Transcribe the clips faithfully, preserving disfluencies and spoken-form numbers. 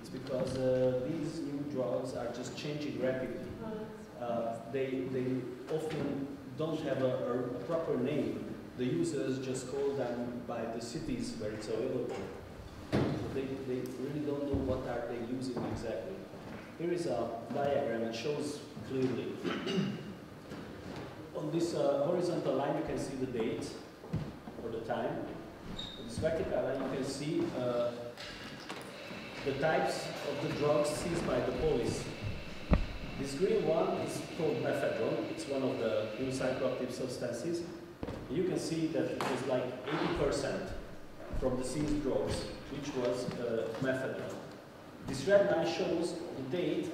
It's because uh, these new drugs are just changing rapidly. Uh, they, they often don't have a, a, a proper name. The users just call them by the cities where it's available. So they, they really don't know what are they using exactly. Here is a diagram that shows clearly. On this uh, horizontal line you can see the date or the time. On this vertical line you can see uh, the types of the drugs seized by the police. This green one is called methadone. It's one of the new psychoactive substances. You can see that it was like eighty percent from the seized drugs, which was uh, methadone. This red line shows the date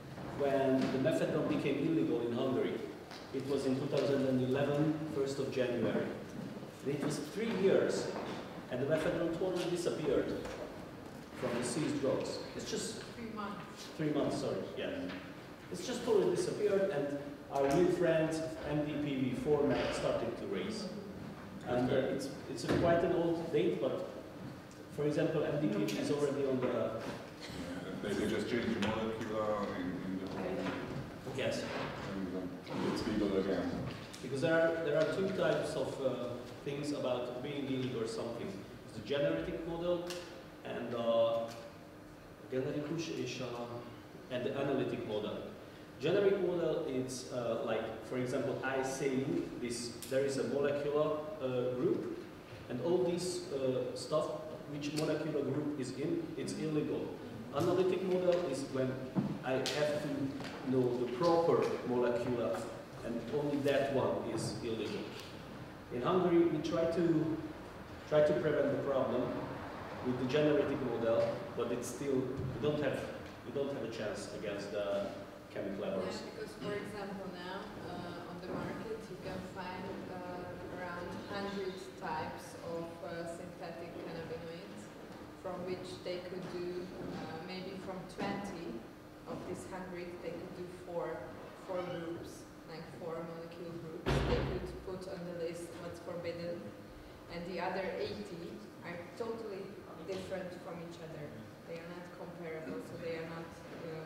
when the methadone became illegal in Hungary. It was in two thousand eleven, first of January. And it was three years, and the methadone totally disappeared from the seized drugs. It's just three months. Three months, sorry, yeah. It's just totally disappeared, and our new friend M D P V format started to raise. And uh, it's it's a quite an old date, but for example, M D P V is already on the. Yeah, they, they just change the molecular in, in the whole. Yes. And um, it's legal again. Because there are there are two types of uh, things about being illegal or something. It's the generic model and uh, generikus és uh, and the analytic model. Generic model is uh, like, for example, I say this. There is a molecular uh, group, and all this uh, stuff, which molecular group is in, it's illegal. Analytic model is when I have to know the proper molecular, and only that one is illegal. In Hungary, we try to try to prevent the problem with the generic model, but it's still we don't have we don't have a chance against the chemical laboratories. Yeah, because for example now uh, on the market you can find uh, around one hundred types of uh, synthetic cannabinoids, from which they could do uh, maybe from twenty of this one hundred they could do four four groups, like four molecule groups. They could put on the list what's forbidden, and the other eighty are totally different from each other. They are not comparable, so they are not uh,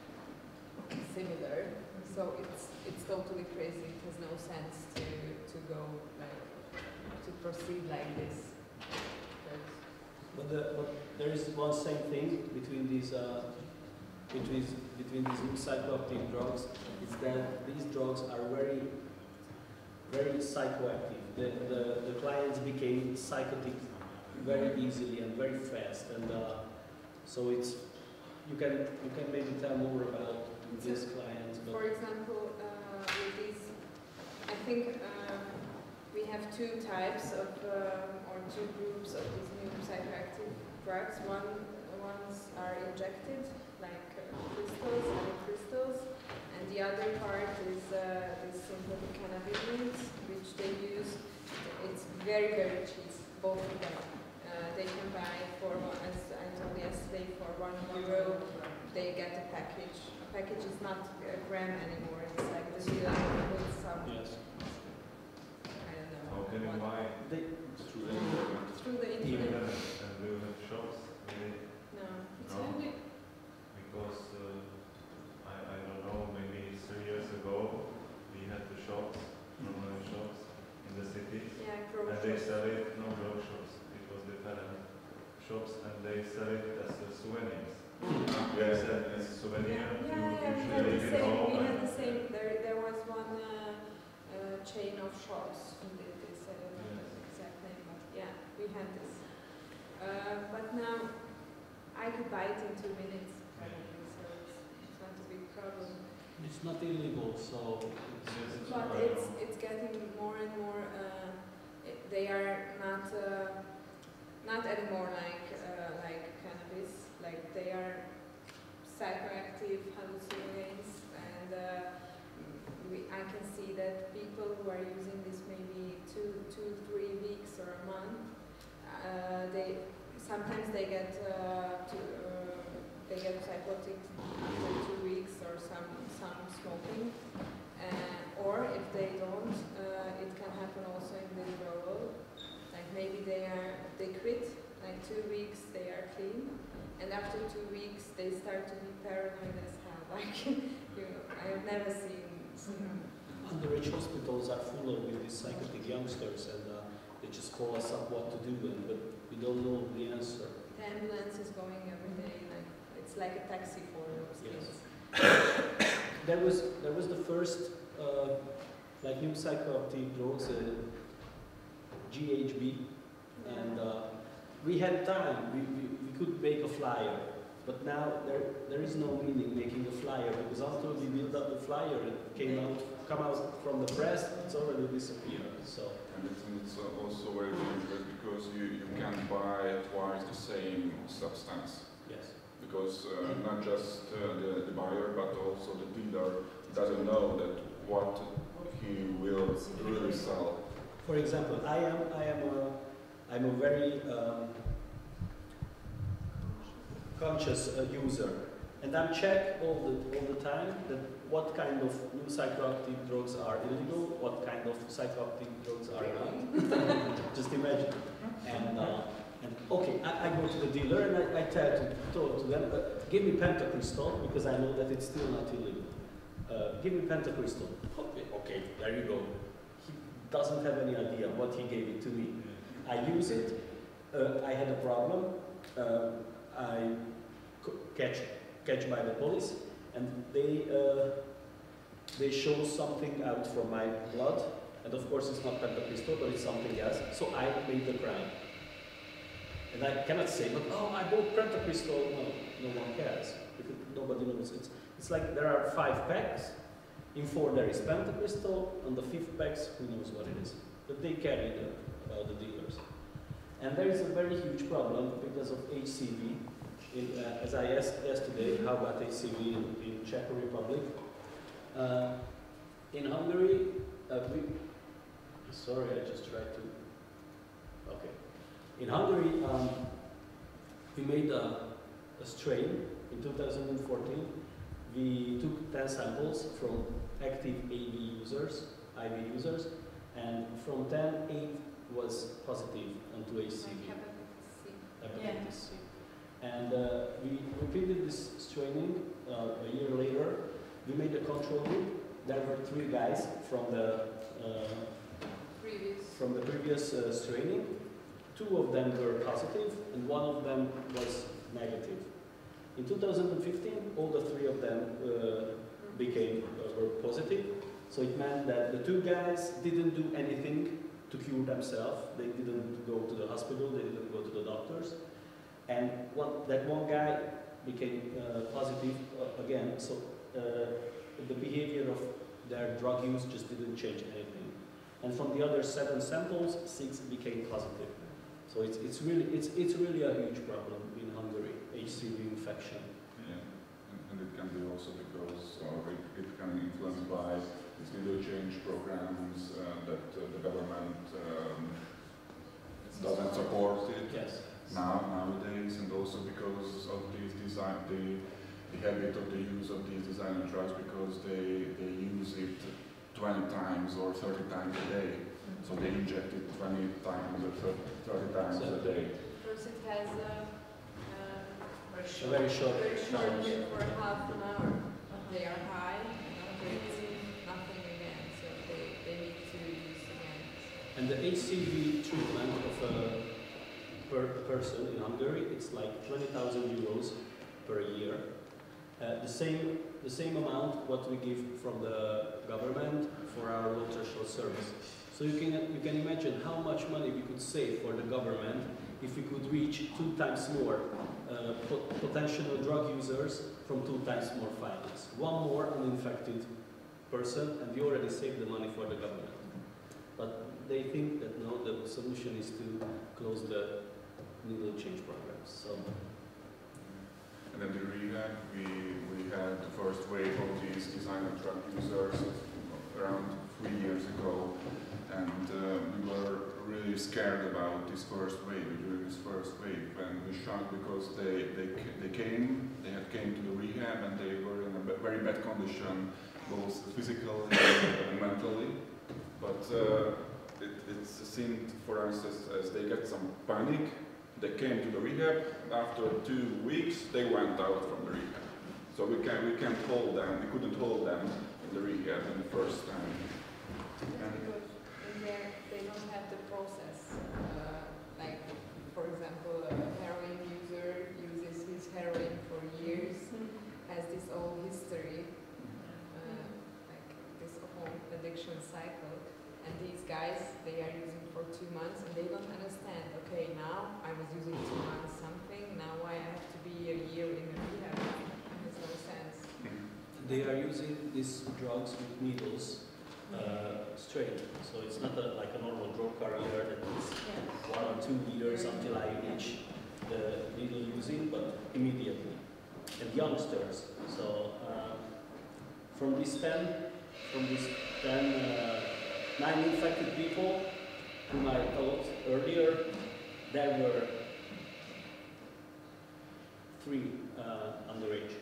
similar. So it's it's totally crazy. It has no sense to to go like to proceed like this. But, the, but there is one same thing between these uh, between between these new psychoactive drugs. Is that these drugs are very very psychoactive. The the, the clients became psychotic very easily and very fast, and uh, so it's you can you can maybe tell more about this clients. But for example, uh, with these, I think um, we have two types of um, or two groups of these new psychoactive drugs. One ones are injected, like uh, crystals and crystals, and the other part is uh, the synthetic cannabinoids, which they use. It's very very cheap, both of them. Uh, they can buy for, as I told yesterday, for one euro. They get a package. A package is not a gram anymore. It's like the deal with some. yes. I don't know. How can you what- buy They, Through the internet. Through the Even internet. and do you have shops? Really? No. It's No. only. Because uh, I, I don't know, maybe three years ago we had the shops, normal shops in the cities, Yeah, grow and they shops. sell it, no grow shops, it was different shops, and they sell it as a souvenirs. They Yeah, sell it as a souvenir, Yeah, you yeah, yeah, we usually had the leave it same. home We had and the same. There, there was one uh, uh, chain of shops. Who did this? I don't know Yes. the exact name, but yeah, we had this. Uh, but now I could buy it in two minutes, probably, so it's, it's not a big problem. it's not illegal, so it's, Yes, it's But not it's illegal. it's getting more and more. Uh, it, they are not uh, not anymore like uh, like cannabis. Like they are psychoactive hallucinogens, and uh, we, I can see that people who are using this maybe two two three weeks or a month. Uh, they sometimes they get uh, to, uh, they get psychotic after two weeks or some some smoking. Uh, or if they don't, uh, it can happen also in withdrawal. Like maybe they are they quit, like like two weeks they are clean, and after two weeks they start to be paranoid as hell. Like, you know, I have never seen. Mm-hmm. Underage hospitals are full of these psychotic youngsters, and uh, they just call us up what to do, and but we don't know the answer. The ambulance is going every day, like it's like a taxi for those Yes. kids. There was there was the first uh, like new psychoactive drugs, uh, G H B, and uh, we had time. We, we we could make a flyer, but now there there is no meaning making a flyer, because after we built up the flyer, it came out come out from the press, it's already disappeared. So. And it's, and it's uh, also very dangerous because you, you can buy twice the same substance. Yes. Because uh, not just uh, the, the buyer, but also the dealer doesn't know that what he will really sell. For example, I am I am a I'm a very um, conscious uh, user, and I check all the all the time that what kind of new psychoactive drugs are illegal, what kind of psychoactive drugs are not. Just imagine. And uh, and okay, I, I go to the dealer and I, I tell to, to, to them, uh, give me pentacrystal, because I know that it's still not illegal. Uh, give me pentacrystal. Okay, okay, there you go. He doesn't have any idea what he gave it to me. I use it. Uh, I had a problem. Uh, I catch catch by the police, and they uh, they show something out from my blood, and of course it's not pentacrystal, but it's something else. So I made the crime, and I cannot say, but oh, I bought pentacrystal. No, no one cares, because nobody knows. It's it's like there are five packs. In four there is pentacrystal. On the fifth packs, who knows what it is? But they carry the uh, the dealers, and there is a very huge problem because of H C V. In, uh, as I asked yesterday, how about H C V in, in Czech Republic? Uh, in Hungary, uh, we, sorry, I just tried to, okay. In Hungary, um, we made a, a strain in two thousand fourteen. We took ten samples from active A V users, I V users, and from ten, eight was positive onto H C V. Hepatitis C. And uh, we repeated this training uh, a year later. We made a control group. There were three guys from the uh, previous from the previous uh, training. Two of them were positive, and one of them was negative. In two thousand fifteen, all the three of them uh, became uh, were positive. So it meant that the two guys didn't do anything to cure themselves. They didn't go to the hospital. They didn't go to the doctors. And one, that one guy became uh, positive uh, again, so uh, the behavior of their drug use just didn't change anything. And from the other seven samples, six became positive. So it's, it's, really, it's, it's really a huge problem in Hungary, H C V infection. Yeah, and, and it can be also because or it, it can be influenced by these legal change programs uh, that uh, the government um, doesn't support it. Yes. Now, nowadays, and also because of these design, the, the habit of the use of these designer drugs, because they, they use it twenty times or thirty times a day. Mm-hmm. So they inject it twenty times or thirty times so a day. First it has a, uh, a very short, very short for half an hour. They are high, and it's nothing again, so they, they need to use again. And the H C V treatment of a per person in Hungary, it's like twenty thousand euros per year. Uh, the same the same amount what we give from the government for our low threshold service. So you can you can imagine how much money we could save for the government if we could reach two times more uh, pot potential drug users from two times more finance. One more uninfected person, and we already saved the money for the government. But they think that no, the solution is to close the legal change programs. So. And then the rehab, we, we had the first wave of these designer drug users around three years ago, and uh, we were really scared about this first wave, during this first wave, and we shocked because they, they, they came, they had came to the rehab and they were in a very bad condition, both physically and mentally, but uh, it, it seemed for us as, as they get some panic, They came to the rehab. After two weeks, they went out from the rehab. So we can we can't hold them. We couldn't hold them in the rehab in the first time. Because in there they don't have the process. Uh, like, for example, a heroin user uses his heroin for years, has this whole history, uh, like this whole addiction cycle. And these guys, they are using for two months and they don't understand, okay, now I was using two months something, now I have to be a year in the rehab. It makes no sense. They are using these drugs with needles uh, straight. So it's not a, like a normal drug carrier that is Yeah. one or two meters until I reach the needle using, but immediately. And youngsters. So uh, from these ten, from these ten, uh, nine infected people whom I told earlier, there were three uh, underage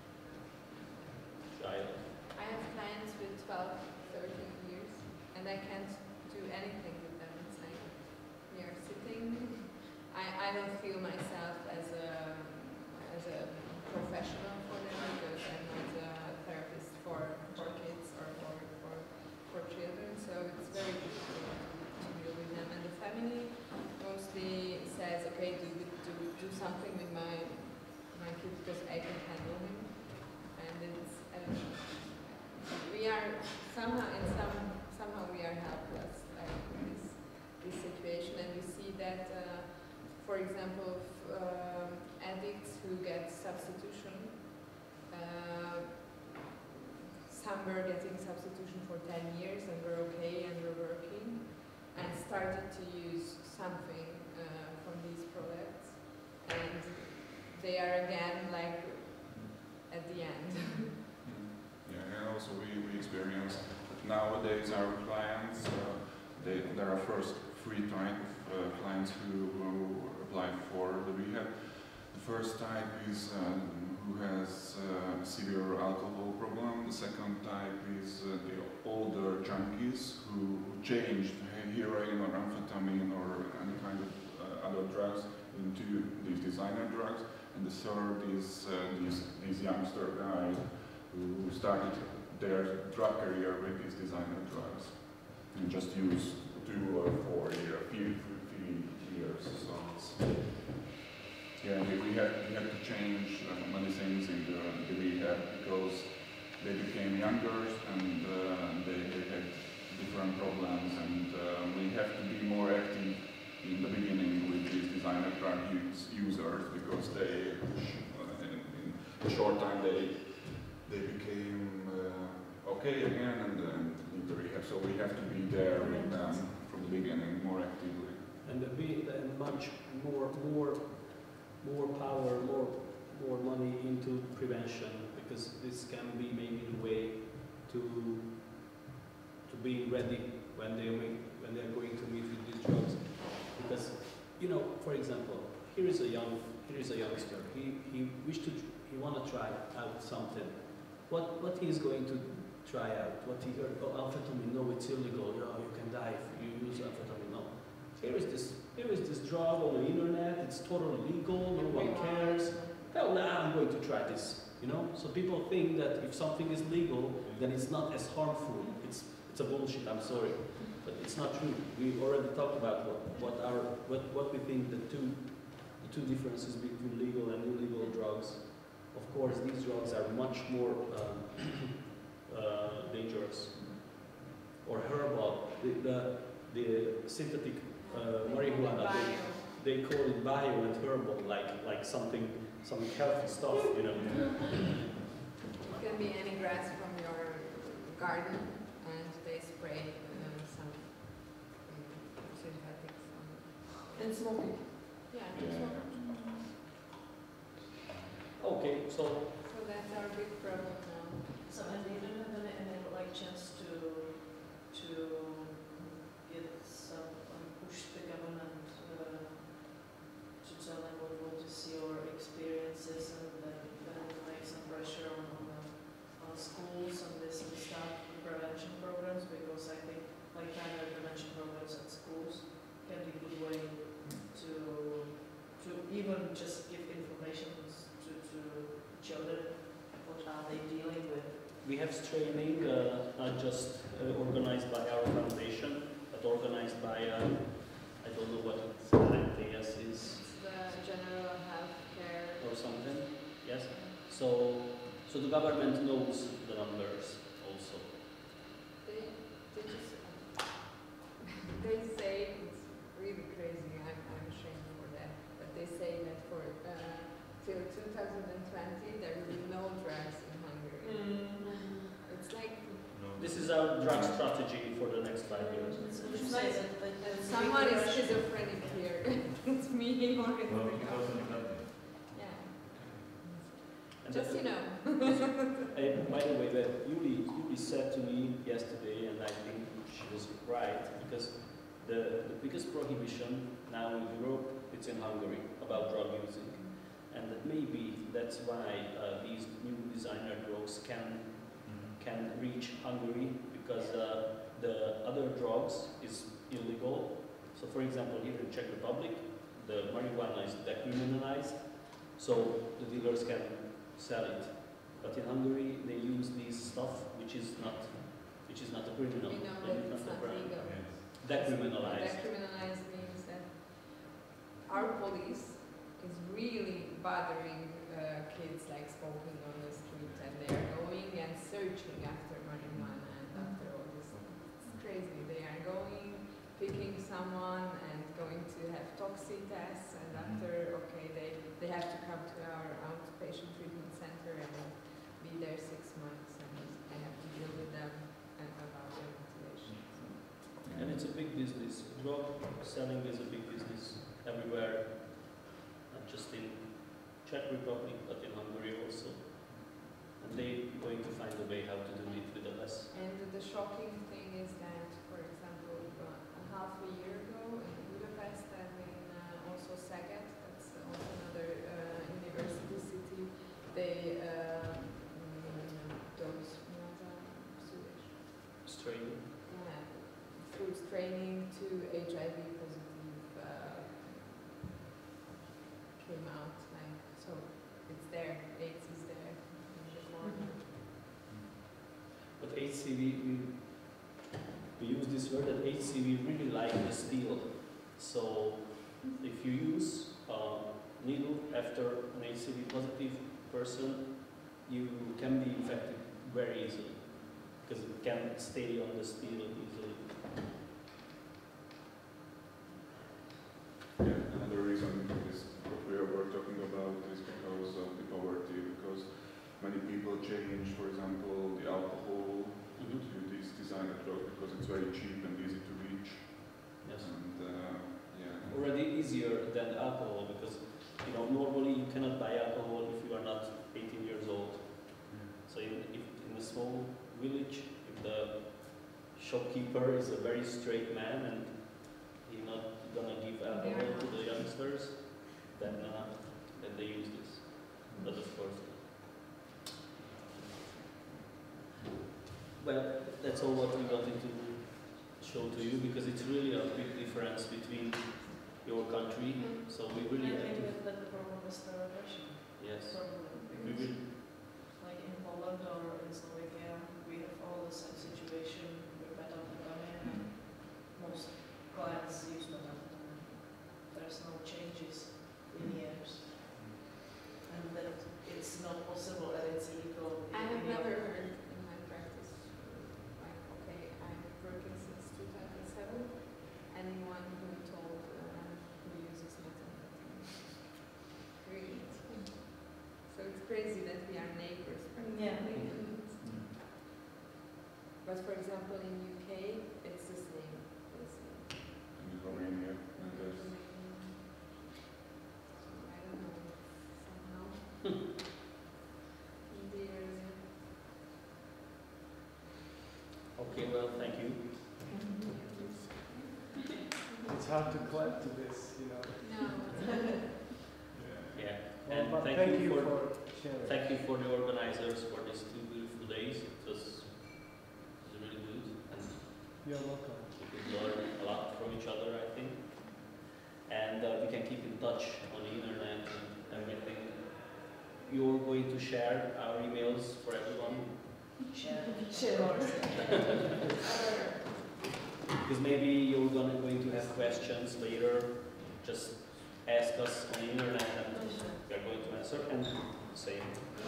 child. I have clients with twelve, thirteen years and I can't do anything with them. It's like we are sitting. I, I don't feel myself as a as a professional for them because I'm not a therapist for, for kids or for, for, for children, so it's very difficult to deal with them. And the family mostly says, okay, do, do, do something with my, my kid because I can handle him. And it's, I don't know. We are somehow, in some, somehow we are helpless like, in this, this situation, and we see that, uh, for example, um, addicts who get substitution, uh, some were getting substitution for ten years and were okay and were working, and started to use something uh, from these products, and they are again like at the end. Yeah, and also we, we experience that nowadays our clients, uh, they, there are first three type of uh, clients who, who apply for the rehab. The first type is um, who has uh, severe alcohol problem. The second type is uh, the older junkies who changed heroin or amphetamine or any kind of uh, other drugs into these designer drugs. And the third is uh, these, these youngster guys who started their drug career with these designer drugs and just use two or four year, few, few years. So it's, yeah, we had we had to change uh, many things in the, the rehab because they became younger and uh, they, they had different problems, and uh, we have to be more active in the beginning with these designer drug use, users because they, uh, in, in a short time, they they became uh, okay again and, and need the rehab. So we have to be there with them from the beginning more actively. And be and much more, more, more power, more, more money into prevention, because this can be maybe the way to to being ready when they when they are going to meet with these drugs. Because, you know, for example, here is a young here is a youngster. He he wished to he want to try out something. What what he is going to try out? What he heard? Oh, amphetamine? No, it's illegal. No, you can die if you use amphetamine. No. Here is this here is this drug on the internet. It's totally legal. No one cares. Hell, now I'm going to try this. You know. So people think that if something is legal, then it's not as harmful. It's it's a bullshit. I'm sorry, but it's not true. We already talked about what what our what what we think the two the two differences between legal and illegal drugs. Of course, these drugs are much more um, uh, dangerous. Or herbal, the, the, the synthetic uh, marijuana, they, they call it bio and herbal, like like something, some healthy stuff, you know. It can be any grass from your garden, and they spray uh, some um, synthetics on. And smoking. Yeah, Yeah. smoking. Okay, so So that's our big problem now. So and they don't have any, any like chance to to get some um, push the government uh, to tell them what, what is your experiences and then uh, make some pressure on on, uh, on schools and this and stuff, prevention programs, because I think like kind of prevention programs at schools can be a good way to we have training uh, not just uh, organized by our foundation, but organized by, uh, I don't know what it's is. It's the general health care Or something, yes? So, so the government knows the numbers also. They, they just, they say, it's really crazy, I'm, I'm ashamed for that, but they say that for uh, till two thousand twenty there will be no drugs in Hungary. Mm. It's like, No. This is our drug strategy for the next five years. It's, It's it's nice. nice that, that, uh, that someone is Russian- schizophrenic here. It's me or it's Well, the government. two thousand twenty. Yeah, And just the- you know. Uh, by the way, that Yuli, Yuli said to me yesterday, and I think she was right, because the, the biggest prohibition now in Europe, it's in Hungary about drug using. And that maybe that's why uh, these new designer drugs can, can reach Hungary, because uh, the other drugs is illegal. So for example, here in Czech Republic, the marijuana is decriminalized, so the dealers can sell it. But in Hungary, they use this stuff which is not, which is not a criminal. We know and that it's a not crime. legal. Yes. Decriminalized. Decriminalized means that our police is really bothering uh, kids like smoking on the street, and they're going and searching after marijuana and after all this. It's crazy. They are going, picking someone and going to have toxic tests, and after, okay, they, they have to come to our outpatient treatment center and be there six months, and I have to deal with them and about their motivation. So. And it's a big business. Drug selling is a big business everywhere, not just in Czech Republic, but in Hungary also. And they're going to find a way how to do it with the less. And the shocking thing is that, for example, uh, a half a year ago in Budapest and in uh, also Szeged, that's also another uh, university city, they uh, mm, those Straight. yeah, through training to H I V positive uh, came out, like, so it's there, AIDS is there in the corner. But H C V, we, we use this word that H C V really like the steel. So if you use a needle after an H C V positive person, you can be infected very easily because it can stay on the steel easily. Yeah, another reason is what we were talking about is because of the poverty, because many people change, for example, the alcohol Mm-hmm. to these designer drugs because it's very cheap and easy to reach. Yes. And uh, yeah. Already easier than alcohol because you know normally you cannot buy alcohol if you are not eighteen years old. So in, if in a small village, if the shopkeeper is a very straight man and he's not gonna give alcohol to the youngsters, then uh, then they use this. But of course, well, that's all what we wanted to show to you because it's really a big difference between your country. Mhm. So we really I have think to. that, that the problem is the repression. Yes. Probably. We Because will. like in Poland or in Slovakia, we have all the same situation with methamphetamine, and most clients use methamphetamine. There's no changes in years. And that it's not possible and it's illegal. I have in never your- heard in my practice, like, okay, I'm working since two thousand seven, anyone who told uh, who uses methamphetamine. Really. So it's crazy that we are neighbors practically. Yeah. But for example, in U K, it's the same. It's And in Romania, and there's I don't know, somehow. in the area. Okay. Well, thank you. It's hard to clap to this, you know. No. yeah. Yeah. Well, And but thank, thank you you for, for sharing. thank you for the organizers for these two beautiful days. It was, it was really good, and You're welcome. we could learn a lot from each other, I think. And uh, we can keep in touch on the internet and everything. You're going to share our emails for everyone. share, share our Because maybe you're gonna, going to have questions later, just ask us on the internet and we are going to answer and say.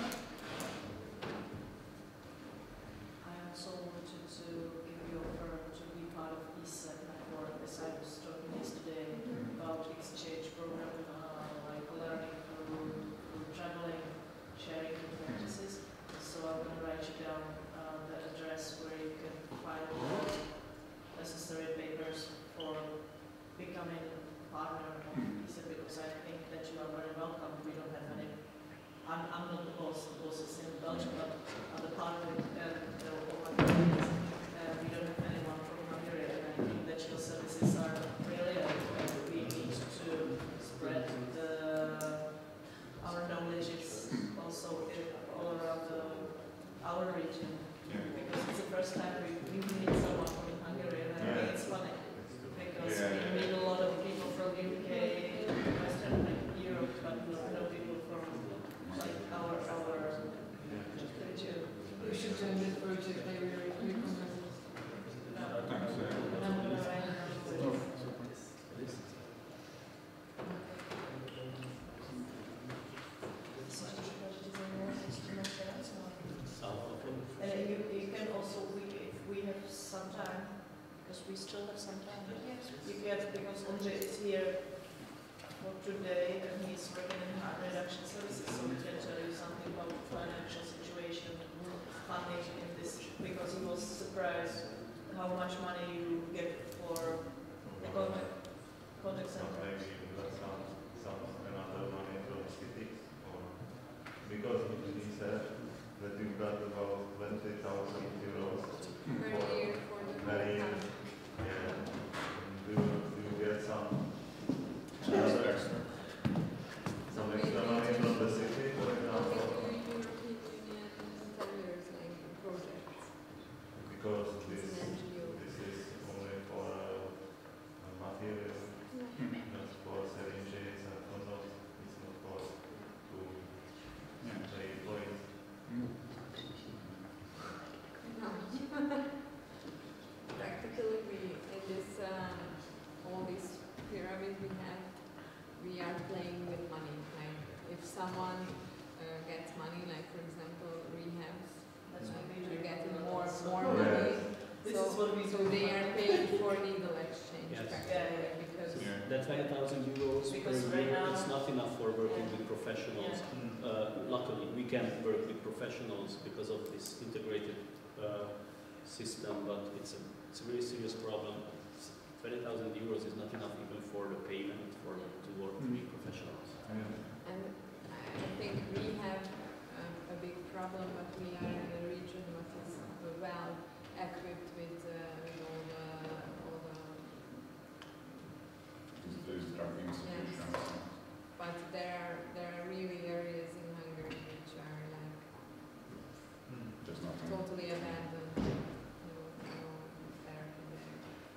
I also wanted to give you offer to be part of E S E C network, as I was talking yesterday about exchange program, uh, like learning through, through traveling, sharing good practices. So I'm going to write you down uh, the address where you can find all necessary papers for becoming a partner of E S E C, because I think that you are very welcome. We don't have any. I'm, I'm not the boss, the boss is in Belgium, but I'm the partner and uh, all my colleagues. Uh, we don't have anyone from Hungary, and I think that your services are brilliant. And we need to spread the, our knowledge is also in, all around the, our region. Yeah. Because it's the first time we, we meet someone from Hungary, and I think it's funny. Because Yeah, we yeah. meet a lot of people from U K, Western Europe, but not no people from like our our region. We should join this project. I really recommend it. Thanks. And Yeah. I'm gonna write down Oh, the- And you, you can also, we, if we have some time, because we still have some time, you get, because András is here for today and he's working in harm reduction services, so we can tell you something about financial situation, funding in this, because he was surprised how much money you get for the contact, contact Or center. maybe you got some, some another money from cities, or because he said that you got about twenty thousand euros Per year for the per year. whole time. Yeah. Do, you- do you get some, Just extra. some extra money from the city, for example? European Union tenders like projects. Because this, It's an N G O. this is only for uh, material, not for syringes and condoms, it's not for to Yeah. pay employees. No. Practically, we in this um, all this pyramid we have, we are playing with money. Like if someone uh, gets money, like for example rehabs, That's what we like, do. are getting more more Yeah. money. This so is what we so do. they are paying for needle exchange Yes. practically Yeah, yeah. because Yeah. That twenty thousand euros per Because right year, now- it's not enough for working Yeah. with professionals. Yeah. Uh, luckily, we can work with professionals because of this integrated uh, system, but it's a, it's a very serious problem. twenty thousand euros is not enough even for the payment for to work with professionals. Yeah. and I think we have a, a big problem, but we are in a region that is well equipped with, uh, with all the all the There's drug institutions. but there are there are really areas in Hungary which are like Just not. totally abandoned. No, no therapy there.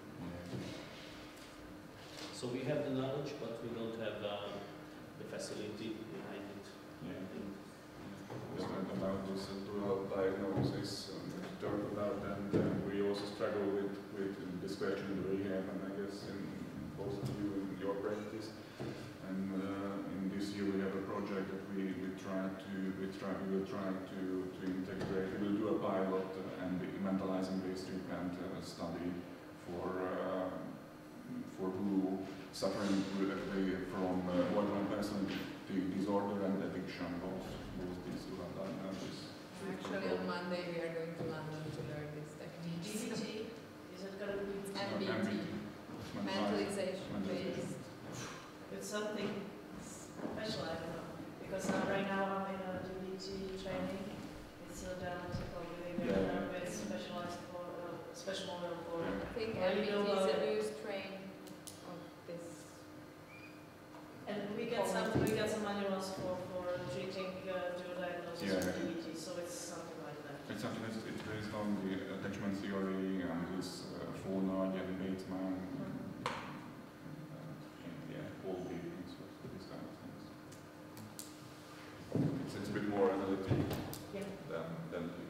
So we have the knowledge, but we don't have uh, the facility behind it. Yeah. Just about this uh, dual diagnosis um, that you talked about, and uh, we also struggle with, with this question in the rehab, and I guess in both of you in your practice. And uh, in this year we have a project that we, we try to we try we will try to, to integrate. We will do a pilot uh, and the mentalizing based treatment uh, study for uh, for who suffering actually from uh, borderline personality disorder and addiction. Both both these two are diagnosed. Actually, on Monday we are going to London to learn these techniques. G B T, is it going to be M B T, mentalization based. it's something special, I don't know. Because uh, right now I'm in a G B T training. It's a analytical behavior Yeah. therapy. It's specialized for uh, special model for. I think Well, M you B T know, is a uh, new strain of this. And we get some we get some manuals for for treating uh, dual diagnosis Yeah. of G B T. So it's something like that. It's something that's it's based on the attachment theory and this uh, Fornage and Bateman. Mhm. And, yeah, all the so these kind of things. It's, it's a bit more analytic Yeah. than, than